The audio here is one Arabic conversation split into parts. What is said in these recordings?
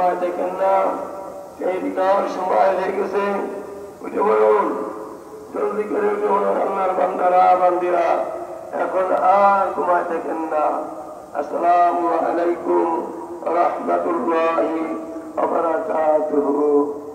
ঘুমায় দেখেন না, সেই বিকাল সময় হয়ে গেছে, উঠে বলুন, জলদি করে উঠে বলুন আল্লাহর বান্দারা বান্দিরা, এখন আর ঘুমায় দেখেন না। আসসালামু আলাইকুম ওয়া রাহমাতুল্লাহি ওয়া বারাকাতুহু।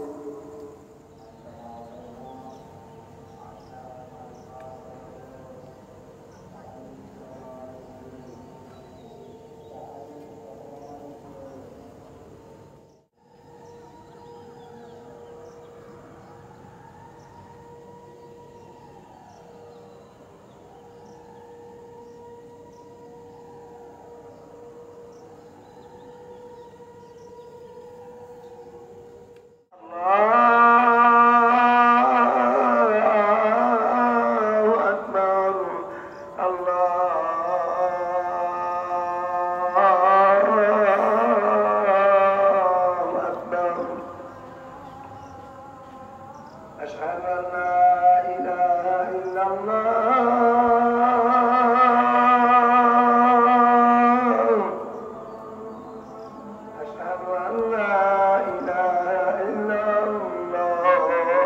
أشهد أن لا إله إلا الله أشهد أن لا إله إلا الله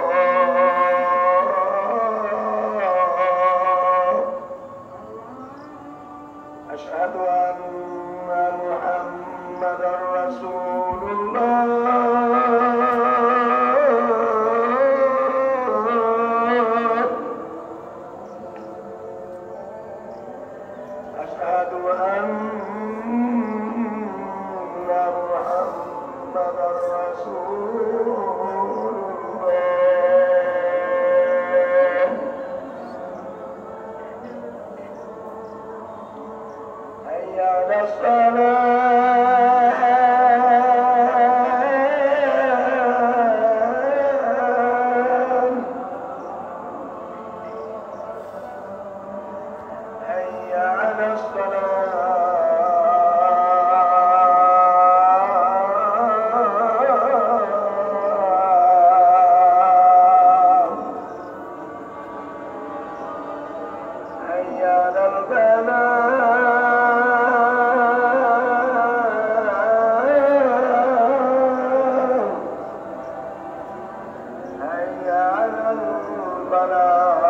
أشهد أن محمدا رسول الله أشهد أن محمدا رسول الله حي على الصلاة حي على الصلاة حي على الفلاح حي على الفلاح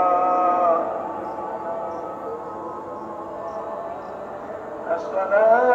الصلاة